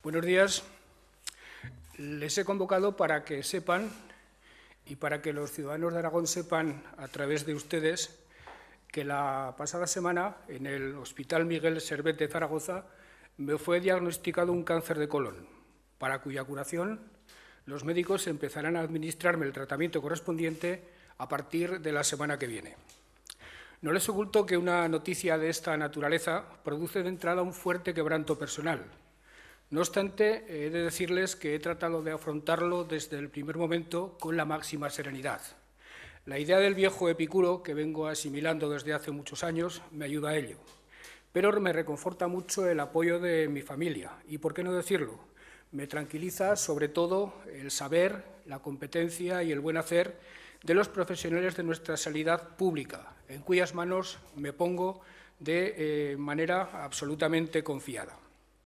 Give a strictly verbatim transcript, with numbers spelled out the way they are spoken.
Buenos días. Les he convocado para que sepan y para que los ciudadanos de Aragón sepan, a través de ustedes, que la pasada semana en el Hospital Miguel Servet de Zaragoza me fue diagnosticado un cáncer de colon, para cuya curación los médicos empezarán a administrarme el tratamiento correspondiente a partir de la semana que viene. No les oculto que una noticia de esta naturaleza produce de entrada un fuerte quebranto personal. No obstante, he de decirles que he tratado de afrontarlo desde el primer momento con la máxima serenidad. La idea del viejo Epicuro, que vengo asimilando desde hace muchos años, me ayuda a ello. Pero me reconforta mucho el apoyo de mi familia y, por qué no decirlo, me tranquiliza sobre todo el saber, la competencia y el buen hacer de los profesionales de nuestra sanidad pública, en cuyas manos me pongo de eh, manera absolutamente confiada.